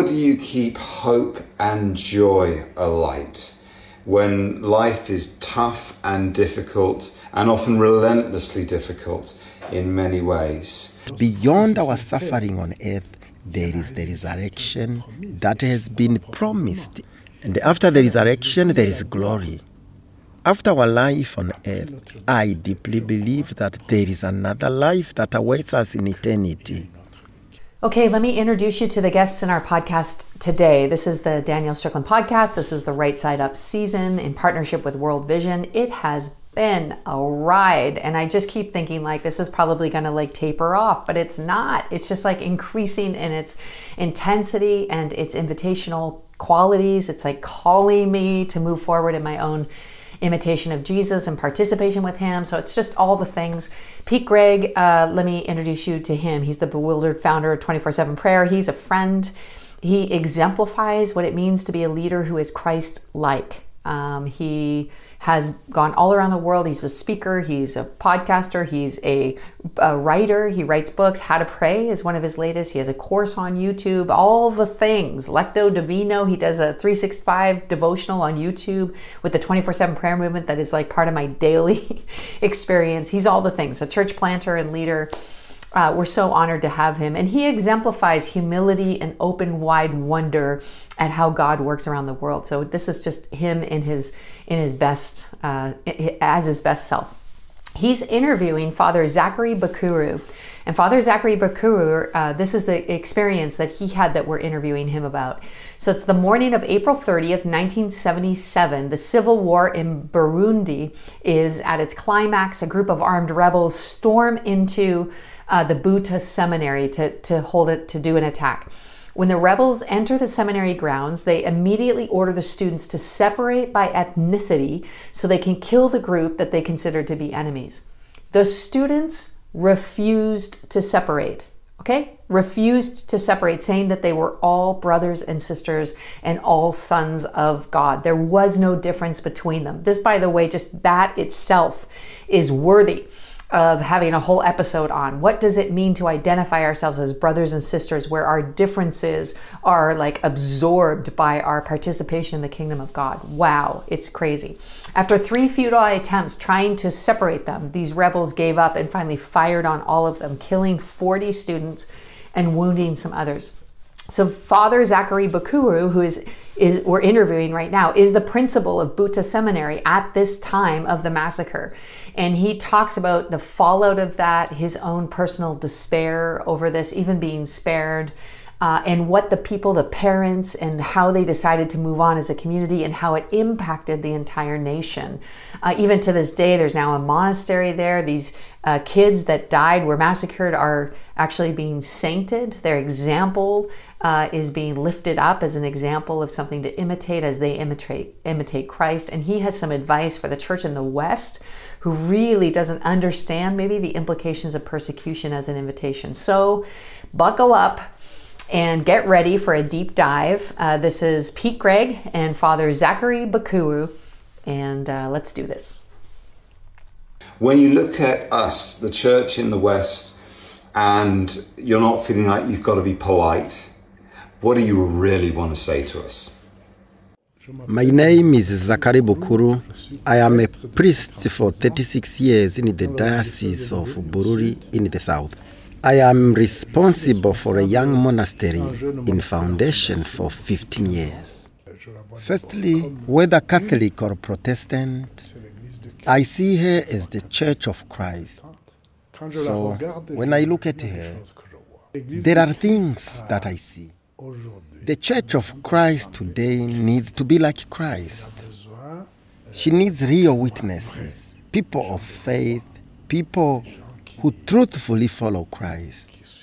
do you keep hope and joy alight when life is tough and difficult and often relentlessly difficult in many ways? Beyond our suffering on earth, there is the resurrection that has been promised. And after the resurrection, there is glory. After our life on earth, I deeply believe that there is another life that awaits us in eternity. Okay, let me introduce you to the guests in our podcast today. This is the Danielle Strickland podcast. This is the Right Side Up season in partnership with World Vision. It has been a ride, and I just keep thinking like this is probably going to like taper off, but it's not. It's just like increasing in its intensity and its invitational qualities. It's like calling me to move forward in my own imitation of Jesus and participation with him. So it's just all the things. Pete Greig, let me introduce you to him. He's the bewildered founder of 24/7 Prayer. He's a friend. He exemplifies what it means to be a leader who is Christ-like. He has gone all around the world. He's a speaker. He's a podcaster. He's a writer. He writes books. How to Pray is one of his latest. He has a course on YouTube. All the things. Lectio Divino. He does a 365 devotional on YouTube with the 24/7 prayer movement that is like part of my daily experience. He's all the things. A church planter and leader. We're so honored to have him. And he exemplifies humility and open, wide wonder at how God works around the world. So this is just him in his best, as his best self. He's interviewing Father Zachary Bakuru. And Father Zachary Bakuru, this is the experience that he had that we're interviewing him about. So it's the morning of April 30th, 1977. The civil war in Burundi is at its climax. A group of armed rebels storm into the Buta Seminary to do an attack. When the rebels enter the seminary grounds, they immediately order the students to separate by ethnicity so they can kill the group that they consider to be enemies. The students refused to separate, okay? Refused to separate, saying that they were all brothers and sisters and all sons of God. There was no difference between them. This, by the way, just that itself is worthy of having a whole episode on. What does it mean to identify ourselves as brothers and sisters where our differences are like absorbed by our participation in the kingdom of God? Wow, it's crazy. After 3 futile attempts trying to separate them, these rebels gave up and finally fired on all of them, killing 40 students and wounding some others. So Father Zachary Bakuru, who is we're interviewing right now, is the principal of Buta Seminary at this time of the massacre. And he talks about the fallout of that, his own personal despair over this, even being spared, and what the people, the parents, and how they decided to move on as a community and how it impacted the entire nation. Even to this day, there's now a monastery there. These kids that died, were massacred, are actually being sainted. Their example is being lifted up as an example of something to imitate as they imitate Christ. And he has some advice for the church in the West who really doesn't understand maybe the implications of persecution as an invitation. So buckle up and get ready for a deep dive. This is Pete Greig and Father Zachary Bakuru, and let's do this. When you look at us, the church in the West, and you're not feeling like you've got to be polite, what do you really want to say to us? My name is Zachary Bakuru. I am a priest for 36 years in the Diocese of Bururi in the south. I am responsible for a young monastery in foundation for 15 years. Firstly, whether Catholic or Protestant, I see her as the Church of Christ. So when I look at her, there are things that I see. The Church of Christ today needs to be like Christ. She needs real witnesses, people of faith, people who truthfully follow Christ.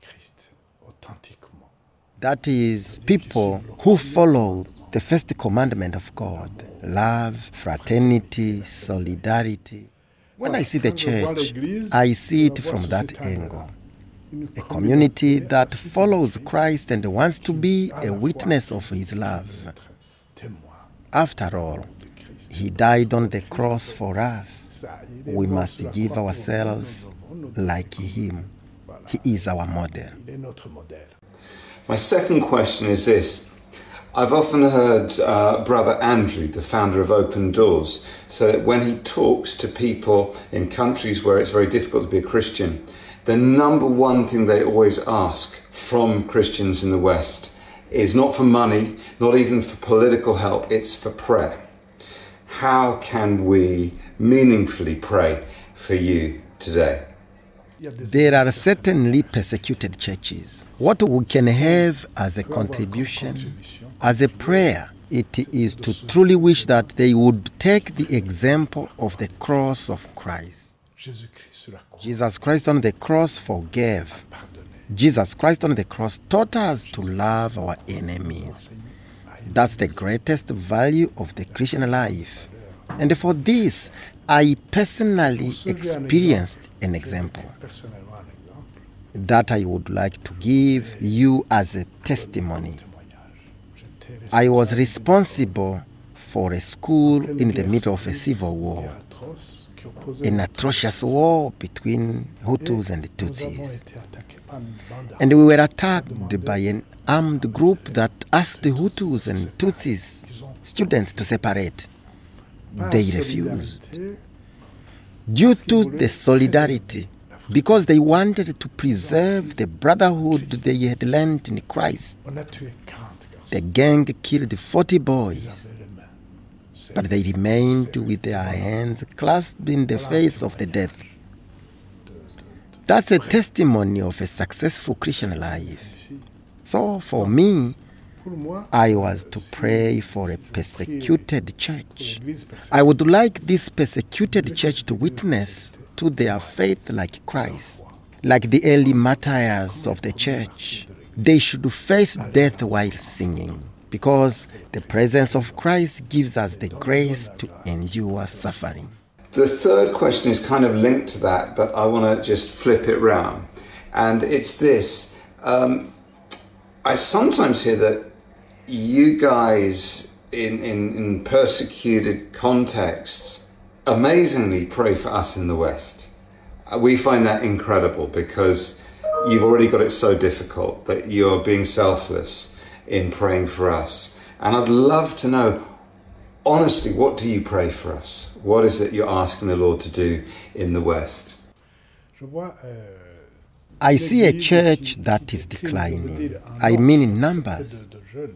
That is, people who follow the first commandment of God: love, fraternity, solidarity. When I see the church, I see it from that angle. A community that follows Christ and wants to be a witness of his love. After all, he died on the cross for us. We must give ourselves like him. He is our model. My second question is this. I've often heard Brother Andrew, the founder of Open Doors, so that when he talks to people in countries where it's very difficult to be a Christian, the number one thing they always ask from Christians in the West is not for money, not even for political help, it's for prayer. How can we meaningfully pray for you today? There are certainly persecuted churches. What we can have as a contribution, as a prayer, it is to truly wish that they would take the example of the cross of Christ. Jesus Christ on the cross forgave. Jesus Christ on the cross taught us to love our enemies. That's the greatest value of the Christian life. And for this, I personally experienced an example that I would like to give you as a testimony. I was responsible for a school in the middle of a civil war, an atrocious war between Hutus and Tutsis. And we were attacked by an armed group that asked the Hutus and Tutsis students to separate. They refused. Due to the solidarity, because they wanted to preserve the brotherhood they had learned in Christ, the gang killed 40 boys, but they remained with their hands clasped in the face of the death. That's a testimony of a successful Christian life. So for me, I was to pray for a persecuted church. I would like this persecuted church to witness to their faith like Christ, like the early martyrs of the church. They should face death while singing, because the presence of Christ gives us the grace to endure suffering. The third question is kind of linked to that, but I want to just flip it round. And it's this. I sometimes hear that you guys in persecuted contexts amazingly pray for us in the West. We find that incredible because you've already got it so difficult that you're being selfless in praying for us. And I'd love to know, honestly, what do you pray for us? What is it you're asking the Lord to do in the West? I see a church that is declining. I mean in numbers.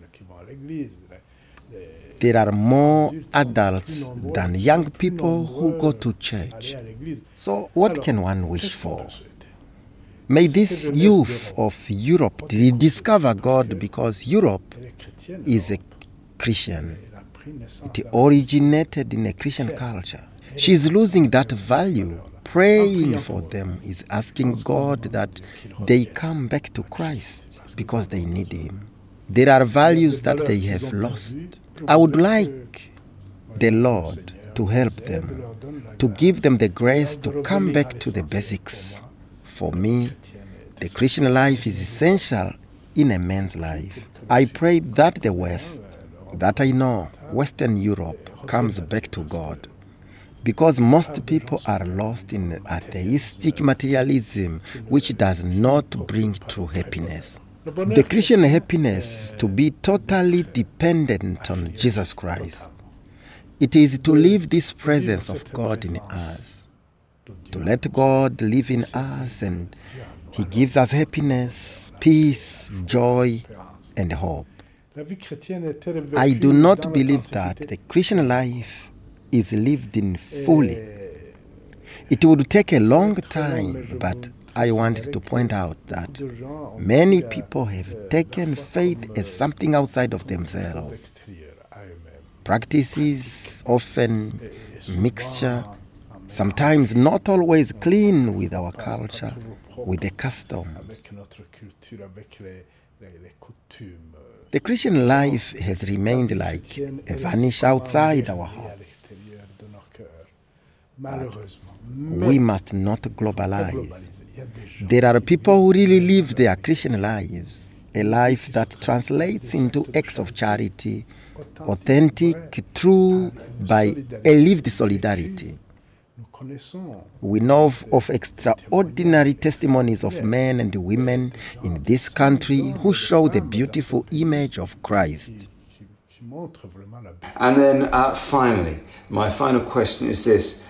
There are more adults than young people who go to church. So what can one wish for? May this youth of Europe rediscover God, because Europe is a Christian. It originated in a Christian culture. She's losing that value. Praying for them is asking God that they come back to Christ because they need Him. There are values that they have lost. I would like the Lord to help them, to give them the grace to come back to the basics. For me, the Christian life is essential in a man's life. I pray that the West, that I know, Western Europe, comes back to God. Because most people are lost in atheistic materialism, which does not bring true happiness. The Christian happiness is to be totally dependent on Jesus Christ. It is to live this presence of God in us, to let God live in us, and He gives us happiness, peace, joy, and hope. I do not believe that the Christian life is lived in fully. It would take a long time, but I wanted to point out that many people have taken faith as something outside of themselves. Practices, often mixture, sometimes not always clean with our culture, with the customs. The Christian life has remained like a vanish outside our heart. We must not globalize. There are people who really live their Christian lives, a life that translates into acts of charity, authentic, true, by a lived solidarity. We know of extraordinary testimonies of men and women in this country who show the beautiful image of Christ. And then finally, my final question is this.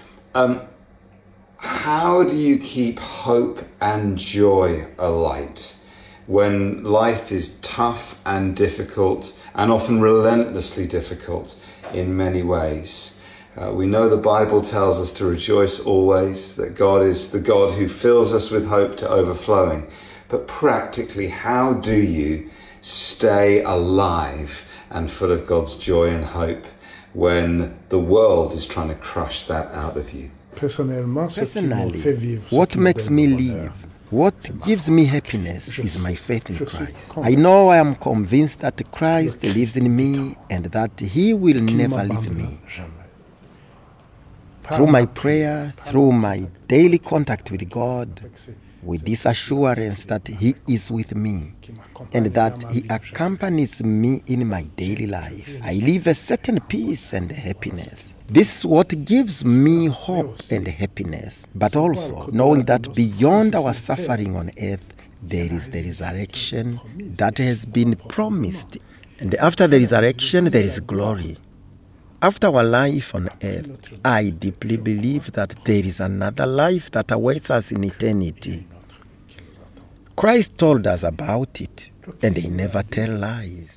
How do you keep hope and joy alight when life is tough and difficult and often relentlessly difficult in many ways? We know the Bible tells us to rejoice always, that God is the God who fills us with hope to overflowing. But practically, how do you stay alive and full of God's joy and hope when the world is trying to crush that out of you? Personally, what makes me live, what gives me happiness is my faith in Christ. I know I am convinced that Christ lives in me and that He will never leave me. Through my prayer, through my daily contact with God, with this assurance that He is with me and that He accompanies me in my daily life, I live a certain peace and happiness. This is what gives me hope and happiness, but also knowing that beyond our suffering on earth, there is the resurrection that has been promised. And after the resurrection, there is glory. After our life on earth, I deeply believe that there is another life that awaits us in eternity. Christ told us about it, and He never tells lies.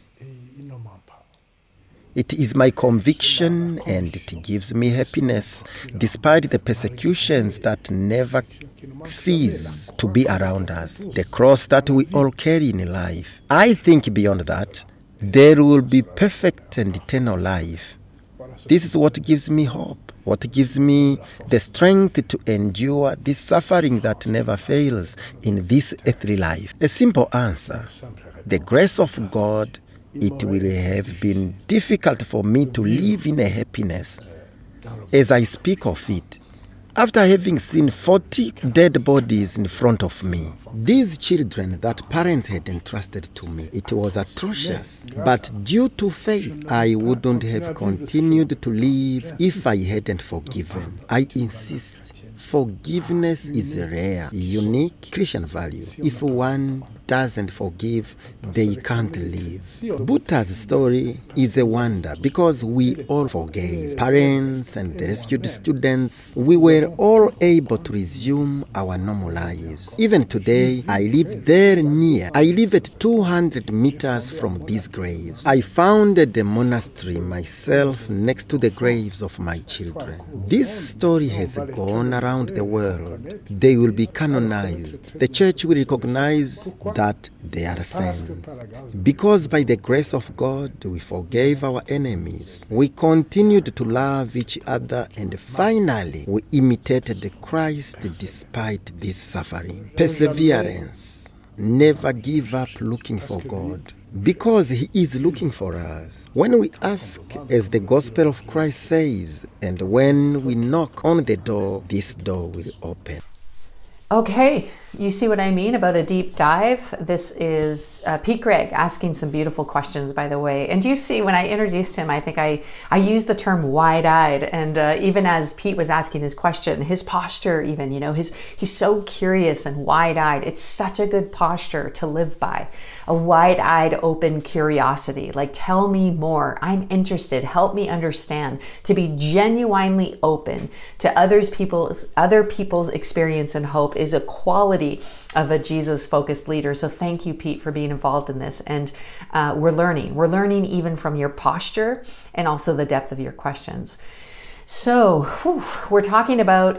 It is my conviction, and it gives me happiness, despite the persecutions that never cease to be around us, the cross that we all carry in life. I think beyond that, there will be perfect and eternal life. This is what gives me hope, what gives me the strength to endure this suffering that never fails in this earthly life. A simple answer: the grace of God. It will have been difficult for me to live in a happiness as I speak of it, after having seen 40 dead bodies in front of me. These children that parents had entrusted to me, it was atrocious. But due to faith, I wouldn't have continued to live if I hadn't forgiven. I insist, forgiveness is a rare, unique Christian value. If one doesn't forgive, they can't live. Buta's story is a wonder because we all forgave. Parents and the rescued students, we were all able to resume our normal lives. Even today, I live there near. I live at 200 meters from these graves. I founded a monastery myself next to the graves of my children. This story has gone around the world. They will be canonized. The church will recognize that they are saints. Because by the grace of God, we forgave our enemies. We continued to love each other, and finally, we imitated Christ despite this suffering. Perseverance. Never give up looking for God, because He is looking for us. When we ask, as the gospel of Christ says, and when we knock on the door, this door will open. Okay, you see what I mean about a deep dive? This is Pete Greig asking some beautiful questions, by the way. And you see, when I introduced him, I think I used the term wide-eyed. And even as Pete was asking his question, his posture even, he's so curious and wide-eyed. It's such a good posture to live by. A wide-eyed, open curiosity. Like, tell me more. I'm interested. Help me understand. To be genuinely open to other people's experience and hope is a quality of a Jesus-focused leader. So thank you, Pete, for being involved in this. And we're learning even from your posture and also the depth of your questions. So we're talking about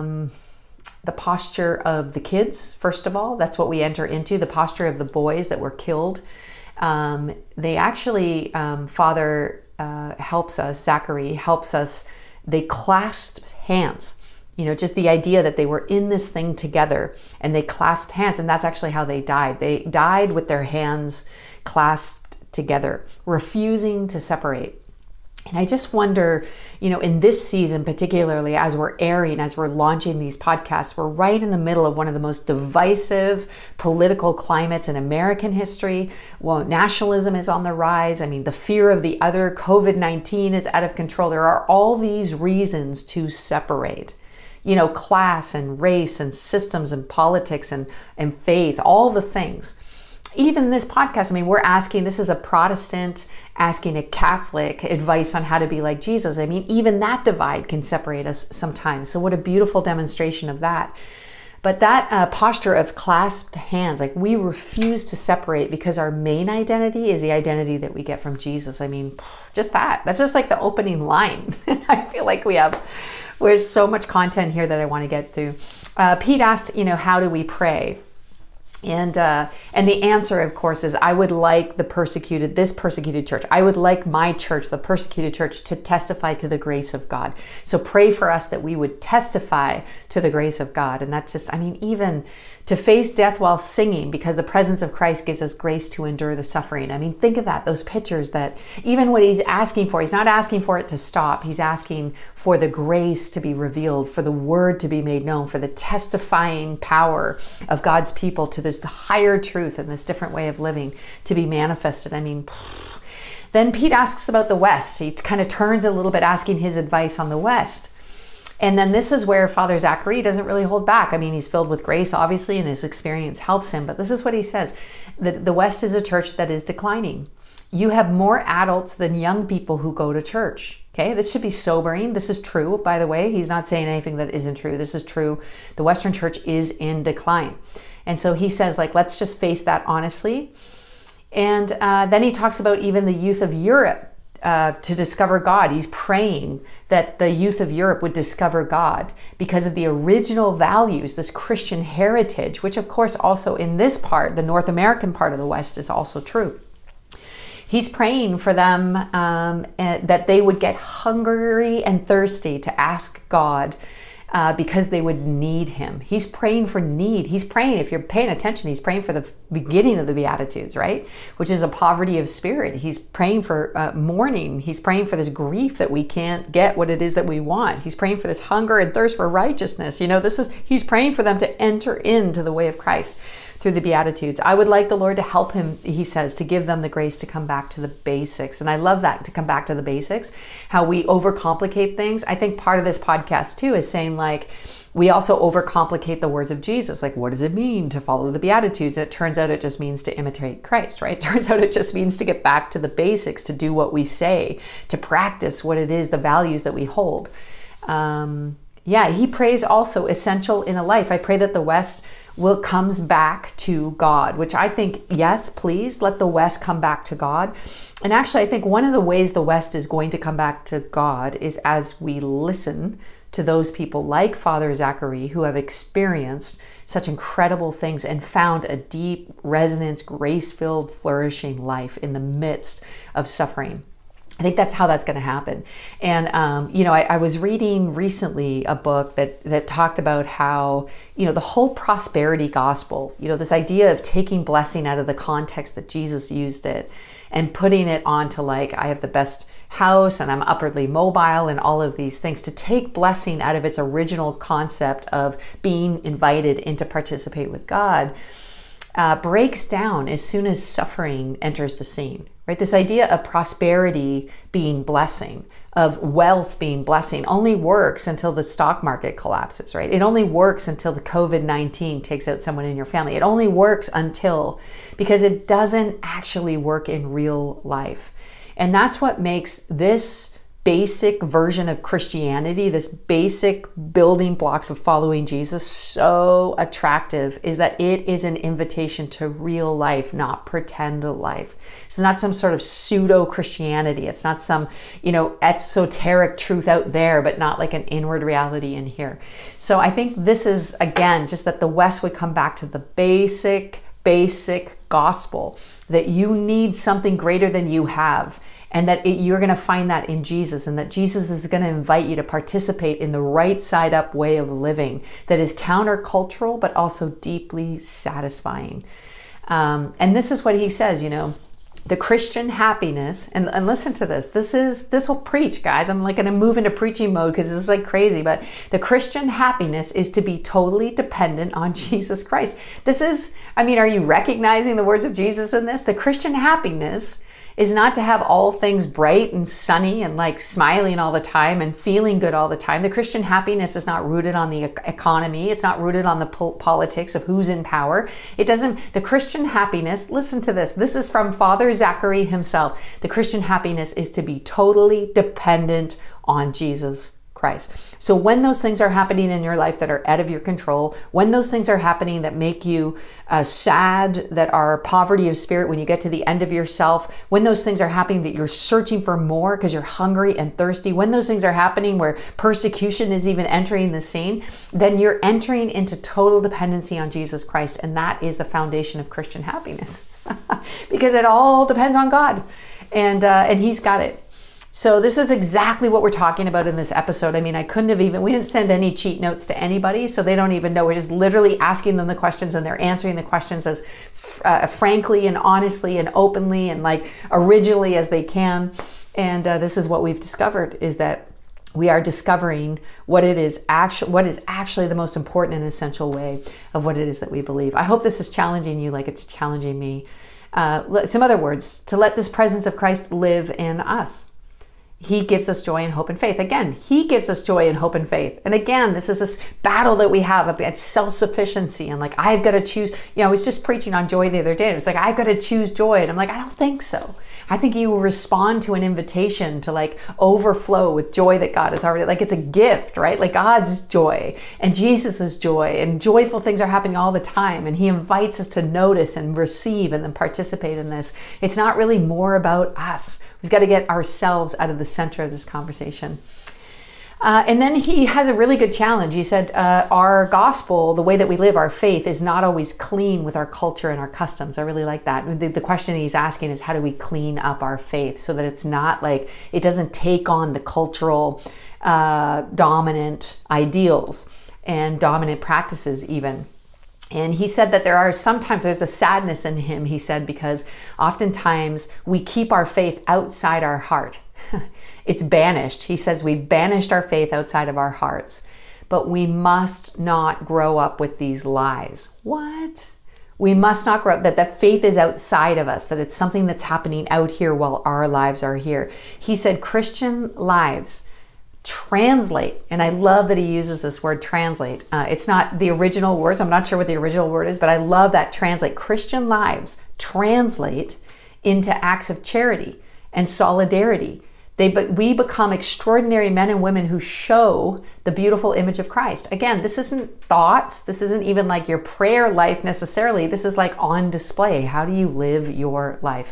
the posture of the kids, first of all. That's what we enter into, the posture of the boys that were killed. They actually, Father helps us, Zachary helps us, they clasped hands. Just the idea that they were in this thing together and they clasped hands, and that's actually how they died. They died with their hands clasped together, refusing to separate. And I just wonder, in this season, particularly as we're launching these podcasts, we're right in the middle of one of the most divisive political climates in American history. Well, nationalism is on the rise. The fear of the other, COVID-19 is out of control. There are all these reasons to separate. class and race and systems and politics and faith, all the things. Even this podcast, we're asking, this is a Protestant asking a Catholic advice on how to be like Jesus. Even that divide can separate us sometimes. So what a beautiful demonstration of that. But that posture of clasped hands, like we refuse to separate because our main identity is the identity that we get from Jesus. Just that. That's just like the opening line. I feel like there's so much content here that I want to get through. Pete asked, how do we pray? And the answer, of course, is I would like this persecuted church. I would like my church, the persecuted church, to testify to the grace of God. So pray for us that we would testify to the grace of God. And that's just, even to face death while singing, because the presence of Christ gives us grace to endure the suffering. Think of that, those pictures that even what he's asking for, he's not asking for it to stop. He's asking for the grace to be revealed, for the word to be made known, for the testifying power of God's people to this higher truth and this different way of living to be manifested. Then Pete asks about the West. He kind of turns a little bit, asking his advice on the West. And then this is where Father Zachary doesn't really hold back. He's filled with grace, obviously, and his experience helps him. But this is what he says. The West is a church that is declining. You have more adults than young people who go to church. Okay, this should be sobering. This is true, by the way. He's not saying anything that isn't true. This is true. The Western church is in decline. And so he says, let's just face that honestly. And then he talks about even the youth of Europe to discover God. He's praying that the youth of Europe would discover God because of the original values, this Christian heritage, which of course also in this part, the North American part of the West, is also true. He's praying for them that they would get hungry and thirsty to ask God because they would need him. He's praying for need. He's praying, if you're paying attention, he's praying for the beginning of the Beatitudes, right? Which is a poverty of spirit. He's praying for mourning. He's praying for this grief that we can't get what it is that we want. He's praying for this hunger and thirst for righteousness. He's praying for them to enter into the way of Christ through the Beatitudes. I would like the Lord to help him, he says, to give them the grace to come back to the basics. And I love that, to come back to the basics, how we overcomplicate things. I think part of this podcast too is saying we also overcomplicate the words of Jesus. What does it mean to follow the Beatitudes? It turns out it just means to imitate Christ, right? It turns out it just means to get back to the basics, to do what we say, to practice what it is, the values that we hold. He prays also essential in a life. I pray that the West comes back to God, which I think, yes, please let the West come back to God. And actually, I think one of the ways the West is going to come back to God is as we listen to those people like Father Zachary who have experienced such incredible things and found a deep resonance, grace-filled, flourishing life in the midst of suffering. I think that's how that's going to happen. And, I was reading recently a book that talked about how, the whole prosperity gospel, this idea of taking blessing out of the context that Jesus used it and putting it onto I have the best house and I'm upwardly mobile and all of these things, to take blessing out of its original concept of being invited in to participate with God, breaks down as soon as suffering enters the scene. Right? This idea of prosperity being blessing, of wealth being blessing, only works until the stock market collapses, right? It only works until the COVID-19 takes out someone in your family. It only works because it doesn't actually work in real life. And that's what makes this basic version of Christianity, this basic building blocks of following Jesus, so attractive, is that it is an invitation to real life, not pretend life. It's not some sort of pseudo Christianity. It's not some, esoteric truth out there, but not an inward reality in here. So I think this is, again, just that the West would come back to the basic gospel, that you need something greater than you have. And that you're going to find that in Jesus, and that Jesus is going to invite you to participate in the right side up way of living that is countercultural, but also deeply satisfying. And this is what he says, the Christian happiness, and listen to this. This will preach, guys. I'm going to move into preaching mode because this is crazy, but the Christian happiness is to be totally dependent on Jesus Christ. This is, are you recognizing the words of Jesus in this? The Christian happiness is not to have all things bright and sunny and like smiling all the time and feeling good all the time. The Christian happiness is not rooted on the economy. It's not rooted on the politics of who's in power. The Christian happiness, listen to this. This is from Father Zachary himself. The Christian happiness is to be totally dependent on Jesus Christ. So when those things are happening in your life that are out of your control, when those things are happening that make you sad, that are poverty of spirit, when you get to the end of yourself, when those things are happening that you're searching for more because you're hungry and thirsty, when those things are happening where persecution is even entering the scene, then you're entering into total dependency on Jesus Christ. And that is the foundation of Christian happiness because it all depends on God, and He's got it. So this is exactly what we're talking about in this episode. I mean, we didn't send any cheat notes to anybody, so they don't even know. We're just literally asking them the questions, and they're answering the questions as frankly and honestly and openly and like originally as they can. And this is what we've discovered, is that we are discovering what is actually the most important and essential way of what it is that we believe. I hope this is challenging you like it's challenging me. Some other words: to let this presence of Christ live in us. He gives us joy and hope and faith. Again, He gives us joy and hope and faith. And again, this is this battle that we have of self-sufficiency and like, I've got to choose. I was just preaching on joy the other day. It was like, I've got to choose joy. And I'm like, I don't think so. I think you will respond to an invitation to like overflow with joy that God has already, like it's a gift, right? Like God's joy and Jesus's joy, and joyful things are happening all the time. And He invites us to notice and receive and then participate in this. It's not really more about us. We've got to get ourselves out of the center of this conversation. And then He has a really good challenge. He said, our gospel, the way that we live, our faith, is not always clean with our culture and our customs. I really like that. The question he's asking is, how do we clean up our faith so that it's not like, it doesn't take on the cultural dominant ideals and dominant practices even. And he said that there's a sadness in him, he said, because oftentimes we keep our faith outside our heart. It's banished. He says we banished our faith outside of our hearts, but we must not grow up with these lies. What? We must not grow up that faith is outside of us, that it's something that's happening out here while our lives are here. He said Christian lives translate, and I love that he uses this word translate. It's not the original words. I'm not sure what the original word is, but I love that translate. Christian lives translate into acts of charity and solidarity. We become extraordinary men and women who show the beautiful image of Christ. Again, this isn't thoughts. This isn't even like your prayer life necessarily. This is like on display. How do you live your life?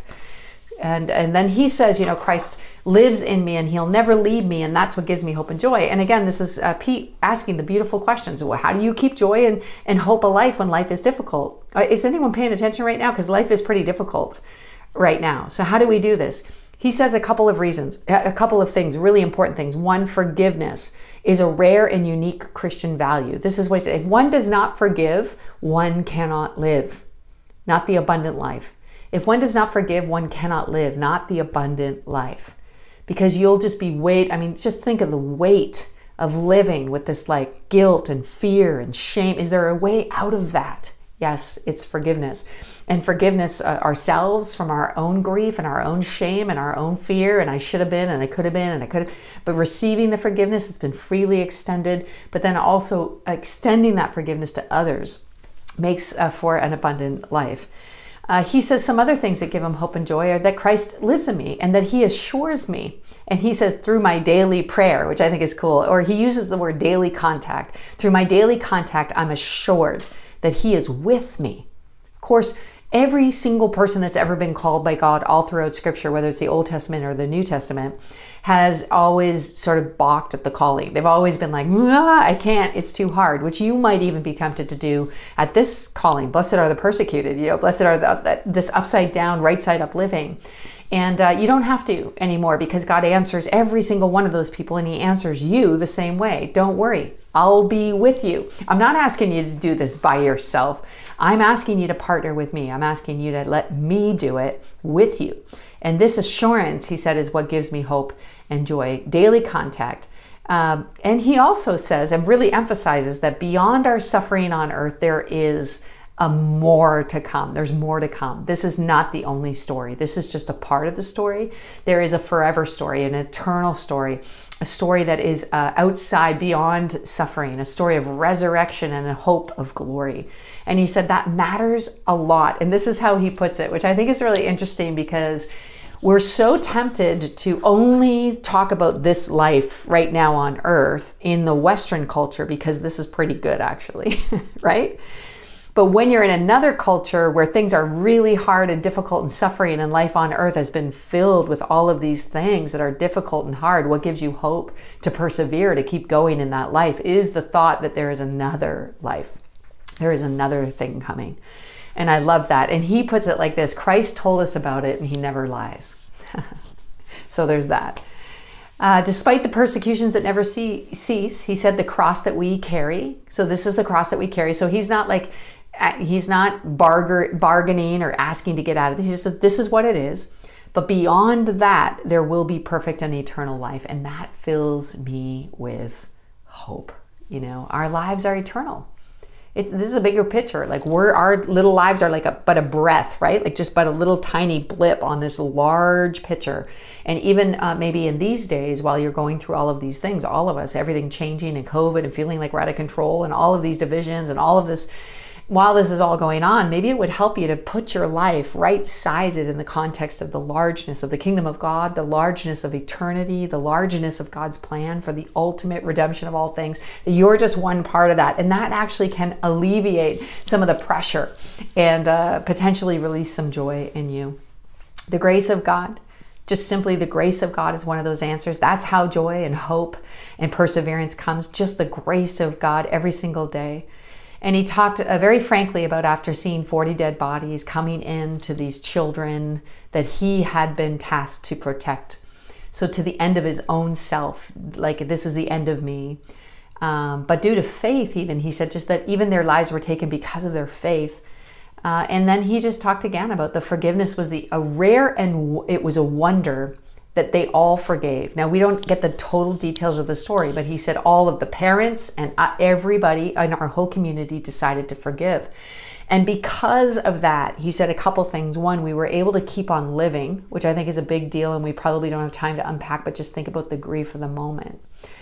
And then he says, Christ lives in me and He'll never leave me. And that's what gives me hope and joy. And again, this is Pete asking the beautiful questions. Well, how do you keep joy and hope alive when life is difficult? Is anyone paying attention right now? Because life is pretty difficult right now. So how do we do this? He says a couple of reasons, a couple of things, really important things. One, forgiveness is a rare and unique Christian value. This is what he said. If one does not forgive, one cannot live, not the abundant life. If one does not forgive, one cannot live, not the abundant life. Because you'll just be just think of the weight of living with this like guilt and fear and shame. Is there a way out of that? Yes, it's forgiveness. And forgiveness ourselves from our own grief and our own shame and our own fear, and I should have been and I could have been and I could have, but receiving the forgiveness that's been freely extended, but then also extending that forgiveness to others makes for an abundant life. He says some other things that give him hope and joy are that Christ lives in me and that He assures me. And he says through my daily prayer, which I think is cool, or he uses the word daily contact. Through my daily contact, I'm assured that He is with me. Of course, every single person that's ever been called by God all throughout Scripture, whether it's the Old Testament or the New Testament, has always sort of balked at the calling. They've always been like, I can't, it's too hard, which you might even be tempted to do at this calling. Blessed are the persecuted, blessed are this upside down, right side up living. And you don't have to anymore because God answers every single one of those people and He answers you the same way. Don't worry, I'll be with you. I'm not asking you to do this by yourself. I'm asking you to partner with me. I'm asking you to let me do it with you. And this assurance, he said, is what gives me hope and joy. Daily contact. And he also says and really emphasizes that beyond our suffering on earth, there is more to come. There's more to come. This is not the only story. This is just a part of the story. There is a forever story, an eternal story, a story that is outside, beyond suffering, a story of resurrection and a hope of glory. And he said that matters a lot. And this is how he puts it, which I think is really interesting, because we're so tempted to only talk about this life right now on earth in the Western culture, because this is pretty good, actually, right? But when you're in another culture where things are really hard and difficult and suffering, and life on earth has been filled with all of these things that are difficult and hard, what gives you hope to persevere, to keep going in that life, is the thought that there is another life. There is another thing coming. And I love that. And he puts it like this: Christ told us about it and he never lies. So there's that. Despite the persecutions that never cease, he said the cross that we carry. So this is the cross that we carry. So he's not like, he's not bargaining or asking to get out of this. He just said, this is what it is. But beyond that, there will be perfect and eternal life. And that fills me with hope. You know, our lives are eternal. This is a bigger picture. Like our little lives are like but a breath, right? Like just but a little tiny blip on this large picture. And even maybe in these days, while you're going through all of these things, all of us, everything changing and COVID and feeling like we're out of control and all of these divisions and all of this, while this is all going on, maybe it would help you to put your life, right-size it in the context of the largeness of the kingdom of God, the largeness of eternity, the largeness of God's plan for the ultimate redemption of all things. You're just one part of that. And that actually can alleviate some of the pressure and potentially release some joy in you. The grace of God, just simply the grace of God, is one of those answers. That's how joy and hope and perseverance comes, just the grace of God every single day. And he talked very frankly about, after seeing 40 dead bodies coming in to these children that he had been tasked to protect. So to the end of his own self, like, this is the end of me. But due to faith, even, he said just that even their lives were taken because of their faith. And then he just talked again about the forgiveness was a rare, and it was a wonder that they all forgave. Now, we don't get the total details of the story, but he said all of the parents and everybody in our whole community decided to forgive. And because of that, he said a couple things. One, we were able to keep on living, which I think is a big deal, and we probably don't have time to unpack, but just think about the grief of the moment.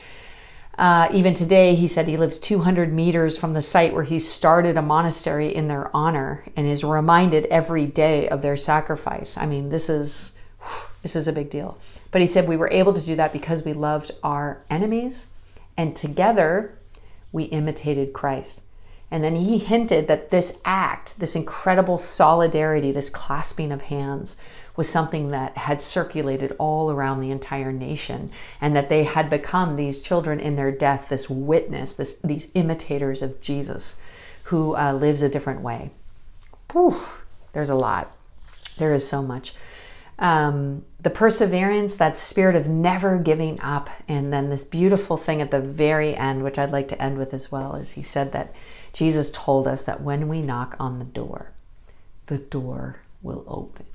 Even today, he said he lives 200 meters from the site where he started a monastery in their honor and is reminded every day of their sacrifice. I mean, this is a big deal. But he said we were able to do that because we loved our enemies, and together we imitated Christ. And then he hinted that this act, this incredible solidarity, this clasping of hands, was something that had circulated all around the entire nation, and that they had become, these children in their death, this witness, these imitators of Jesus who lives a different way. Whew, there's a lot. There is so much. The perseverance, that spirit of never giving up. And then this beautiful thing at the very end, which I'd like to end with as well, is he said that Jesus told us that when we knock on the door will open.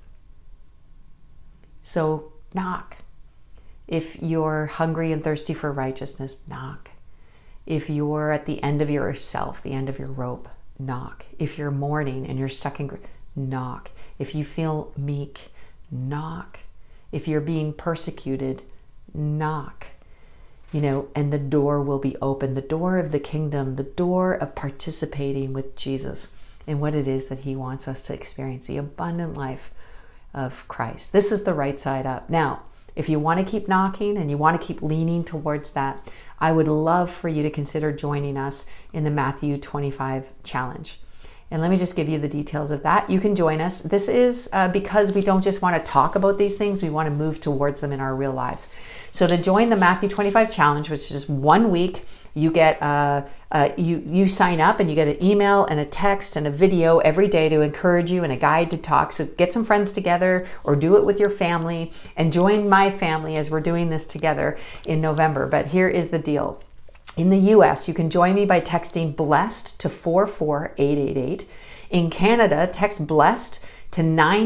So knock. If you're hungry and thirsty for righteousness, knock. If you're at the end of yourself, the end of your rope, knock. If you're mourning and you're stuck in grief, knock. If you feel meek, knock. If you're being persecuted, knock. You know, and the door will be open. The door of the kingdom, the door of participating with Jesus in what it is that he wants us to experience, the abundant life of Christ. This is the right side up. Now, if you want to keep knocking and you want to keep leaning towards that, I would love for you to consider joining us in the Matthew 25 challenge. And let me just give you the details of that. You can join us. This is because we don't just want to talk about these things, we want to move towards them in our real lives. So to join the Matthew 25 challenge, which is 1 week, you get you sign up and you get an email and a text and a video every day to encourage you and a guide to talk. So get some friends together or do it with your family and join my family as we're doing this together in November. But here is the deal. In the US, you can join me by texting BLESSED to 44888. In Canada, text BLESSED to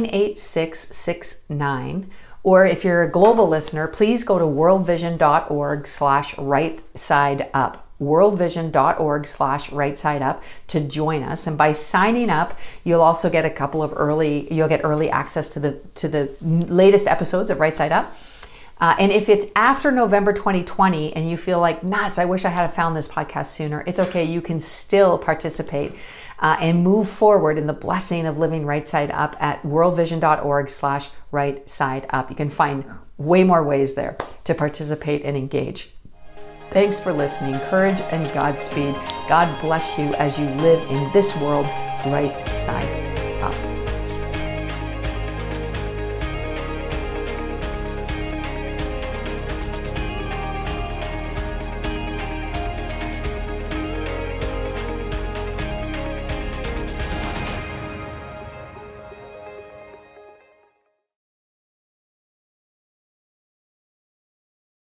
98669. Or if you're a global listener, please go to worldvision.org/right-side-up. worldvision.org/right-side-up to join us. And by signing up, you'll also get early access to the latest episodes of Right Side Up. And if it's after November 2020 and you feel like, nuts, I wish I had found this podcast sooner, it's okay. You can still participate and move forward in the blessing of living right side up at worldvision.org/right-side-up. You can find way more ways there to participate and engage. Thanks for listening. Courage and Godspeed. God bless you as you live in this world right side up.